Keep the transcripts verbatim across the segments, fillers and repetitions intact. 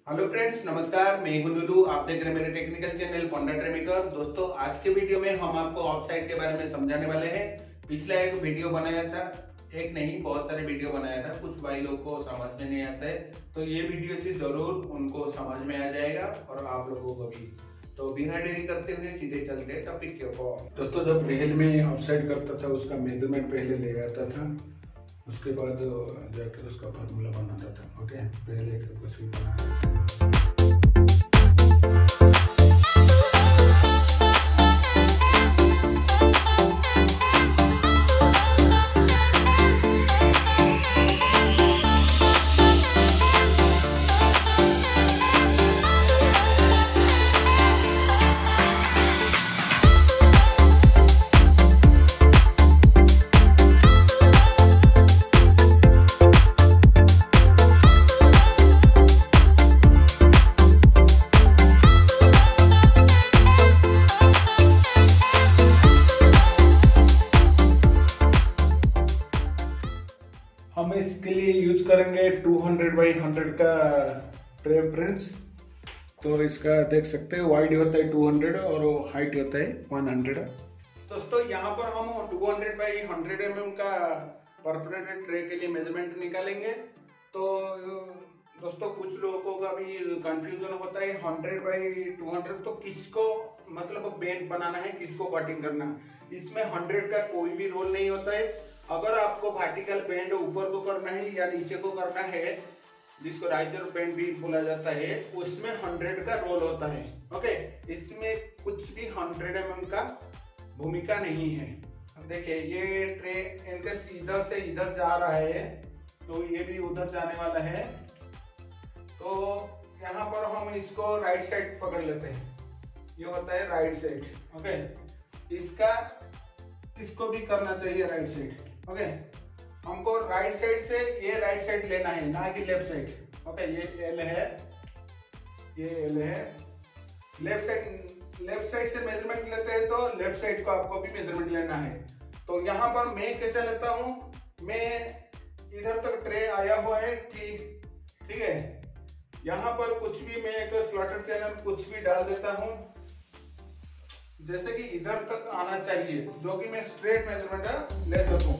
Hello friends, नमस्कार। मैं हूं लुलू। आप देख रहे हैं मेरे टेक्निकल चैनल पोंडा ट्री मेकर। दोस्तों, आज के वीडियो में हम आपको ऑफसाइड के बारे में समझाने वाले हैं। पिछला एक वीडियो बनाया था, एक नहीं बहुत सारे वीडियो बनाया था, कुछ भाई लोग को समझ में नहीं आता है, तो ये वीडियो से जरूर उनको समझ में आ जाएगा और आप लोगों को भी। तो बिना देरी करते हुए सीधे चलते हैं टॉपिक के ऊपर। दोस्तों, जब रियल में ऑफसाइड करता था उसका मेजरमेंट पहले ले आता था, उसके बाद जाकर उसका फार्मूला बनाता था। ओके, पहले कुछ भी बनाया। हम इसके लिए यूज करेंगे टू हंड्रेड बाई हंड्रेड का ट्रे फ्रेंड्स। तो इसका देख सकते हैं, वाइड होता है टू हंड्रेड और हाइट होता है वन हंड्रेड। दोस्तों, यहाँ पर हम two hundred by hundred M M का परफोरेटेड ट्रे के लिए मेजरमेंट निकालेंगे। तो दोस्तों, कुछ लोगों का भी कंफ्यूजन होता है हंड्रेड बाई टू हंड्रेड, तो किसको मतलब बेंड बनाना है, किसको कटिंग करना है। इसमें हंड्रेड का कोई भी रोल नहीं होता है। अगर आपको वर्टिकल बेंड ऊपर को करना है या नीचे को करना है, जिसको राइजर बेंड भी बोला जाता है, उसमें हंड्रेड का रोल होता है। ओके, इसमें कुछ भी हंड्रेड एम एम का भूमिका नहीं है। देखिए, ये ट्रे इनके इधर से इधर जा रहा है, तो ये भी उधर जाने वाला है। तो यहाँ पर हम इसको राइट साइड पकड़ लेते हैं, ये होता है राइट साइड। ओके, इसका इसको भी करना चाहिए राइट साइड। ओके, हमको राइट साइड से ये राइट साइड लेना है, ना कि लेफ्ट साइड। ओके, ये एल है, ये एल है। लेफ्ट साइड लेफ्ट साइड से मेजरमेंट लेते हैं तो लेफ्ट साइड को आपको भी मेजरमेंट लेना है। तो यहाँ पर मैं कैसे लेता हूँ, मैं इधर तक ट्रे आया हुआ है, ठीक ठीक है। यहाँ पर कुछ भी मैं एक स्लॉटर चैनल कुछ भी डाल देता हूँ, जैसे कि इधर तक आना चाहिए, जो कि मैं स्ट्रेट मेजरमेंट ले सकूं।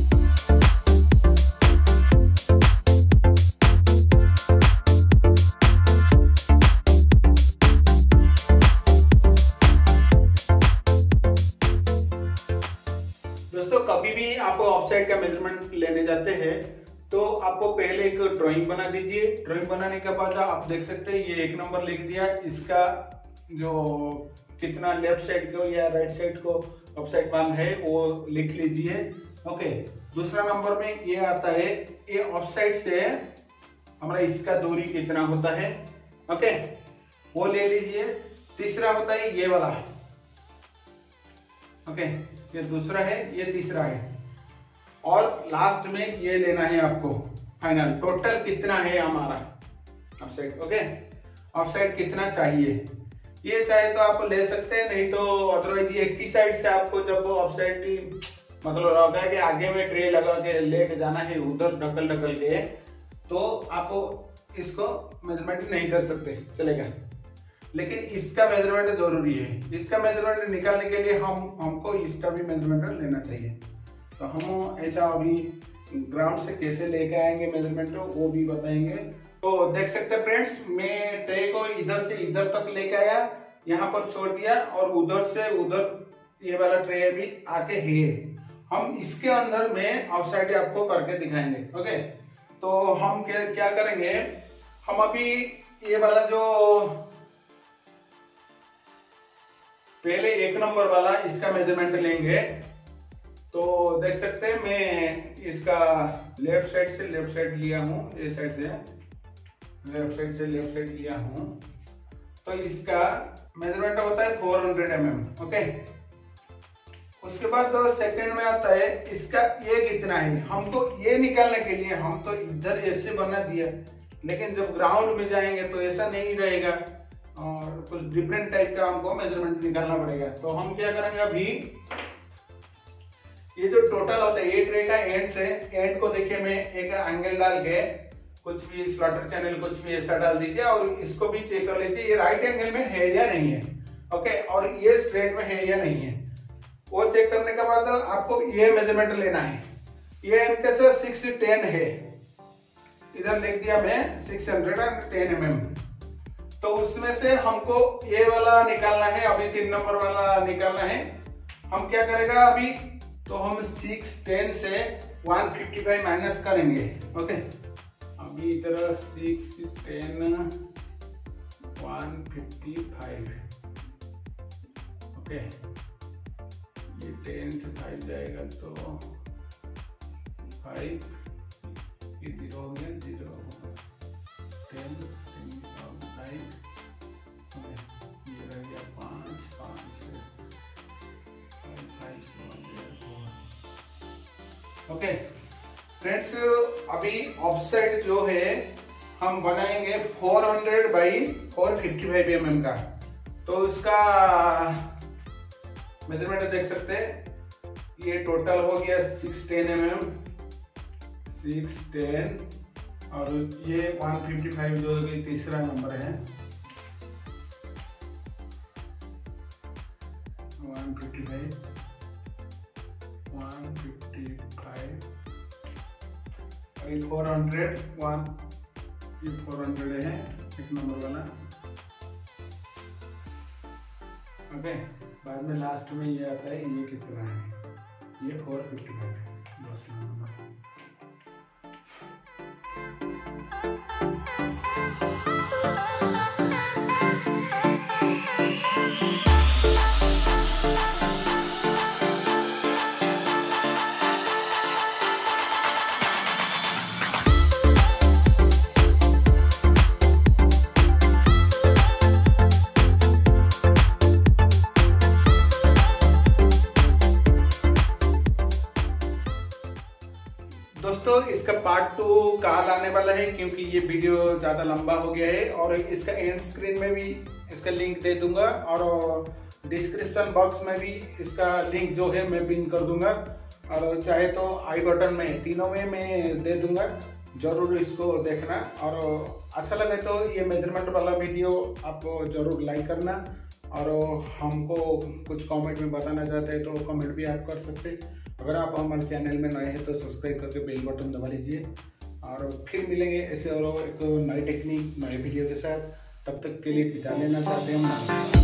दोस्तों, कभी भी आप ऑफसाइड का मेजरमेंट लेने जाते हैं तो आपको पहले एक ड्राइंग बना दीजिए। ड्राइंग बनाने के बाद आप देख सकते हैं, ये एक नंबर लिख दिया, इसका जो कितना लेफ्ट साइड को या राइट साइड को ऑफसाइड मान है वो लिख लीजिए। ओके, दूसरा नंबर में ये आता है, ये ऑफसाइड से हमारा इसका दूरी कितना होता है, ओके, वो ले लीजिए। तीसरा होता है ये वाला, ओके, ये दूसरा है, ये तीसरा है, और लास्ट में ये लेना है आपको फाइनल। टोटल कितना है हमारा ऑफसाइड। ओके, ऑफसाइड कितना चाहिए, ये चाहे तो आप ले सकते हैं, नहीं तो अदरवाइज ये एक ही साइड से आपको जब ऑफसाइड मतलब रहता है कि आगे में ट्रे लगा के लेके जाना है उधर ढकल ढकल के, तो आप इसको मेजरमेंट नहीं कर सकते, चलेगा। लेकिन इसका मेजरमेंट जरूरी है। इसका मेजरमेंट निकालने के लिए हम हमको इसका भी मेजरमेंट लेना चाहिए। तो हम ऐसा अभी ग्राउंड से कैसे लेके आएंगे मेजरमेंट, वो भी बताएंगे। तो देख सकते हैं फ्रेंड्स, मैं ट्रे को इधर से इधर तक लेके आया, यहाँ पर छोड़ दिया, और उधर से उधर ये वाला ट्रे भी आके है। हम इसके अंदर में ऑफसाइड आपको करके दिखाएंगे। ओके, तो हम क्या क्या करेंगे, हम अभी ये वाला जो पहले एक नंबर वाला इसका मेजरमेंट लेंगे। तो देख सकते हैं, मैं इसका लेफ्ट साइड से लेफ्ट साइड लिया हूँ, ये साइड से लेफ्ट साइड से लेफ्ट साइड लिया हूं। तो इसका मेजरमेंट होता है four hundred M M. Okay, उसके बाद तो सेकंड में आता है इसका ये कितना है। हमको ये निकालने के लिए हम तो इधर ऐसे बना दिया, लेकिन जब ग्राउंड में जाएंगे तो ऐसा नहीं रहेगा और कुछ डिफरेंट टाइप का हमको मेजरमेंट निकालना पड़ेगा। तो हम क्या करेंगे, अभी ये जो टोटल होता है ये ट्रे का एंड से एंड को देखिए, मैं एक एंगल डाल के कुछ भी स्लॉटर चैनल कुछ भी ऐसा डाल दीजिए और इसको भी चेक कर लीजिए ये राइट एंगल में है या नहीं है। ओके, और ये स्ट्रेट में है या नहीं है, वो चेक करने के बाद आपको ये मेजरमेंट लेना है। ये इनके से सिक्स टेन है, इधर लिख दिया मैं six hundred and ten M M. तो उसमें से हमको ये वाला निकालना है, अभी तीन नंबर वाला निकालना है। हम क्या करेगा अभी, तो हम सिक्स टेन से वन फिफ्टी फाइव माइनस करेंगे। ओके, अभी इधर six ten one fifty five. Okay, ये टेन से फाइव जाएगा तो फाइव, ये जीरो हो गया, जीरो टेन टेन फाइव, ये रह गया पाँच, पाँच से five five four. Okay friends, अभी ऑफसेट जो है हम बनाएंगे four hundred by four fifty five M M का। तो इसका मेजरमेंट देख सकते हैं, ये टोटल हो गया six ten M M, six ten, और ये वन फिफ्टी फाइव जो कि तीसरा नंबर है, one fifty five, one fifty five, और ये फोर हंड्रेड, वन, ये फोर हंड्रेड है एक नंबर वाला। ओके, बाद में लास्ट में ये आता है, ये कितना है, ये फोर फिफ्टी फाइव बस नंबर। दोस्तों इसका पार्ट टू कल आने वाला है, क्योंकि ये वीडियो ज़्यादा लंबा हो गया है। और इसका एंड स्क्रीन में भी इसका लिंक दे दूंगा, और डिस्क्रिप्शन बॉक्स में भी इसका लिंक जो है मैं पिन कर दूंगा, और चाहे तो आई बटन में, तीनों में मैं दे दूंगा, जरूर इसको देखना। और अच्छा लगे तो ये मेजरमेंट वाला वीडियो आप जरूर लाइक करना, और हमको कुछ कमेंट में बताना चाहते हैं तो कमेंट भी आप कर सकते हैं। अगर आप हमारे चैनल में नए हैं तो सब्सक्राइब करके बेल बटन दबा लीजिए, और फिर मिलेंगे ऐसे और एक नई टेक्निक नए वीडियो के साथ। तब तक के लिए विदा लेना चाहते हैं हम।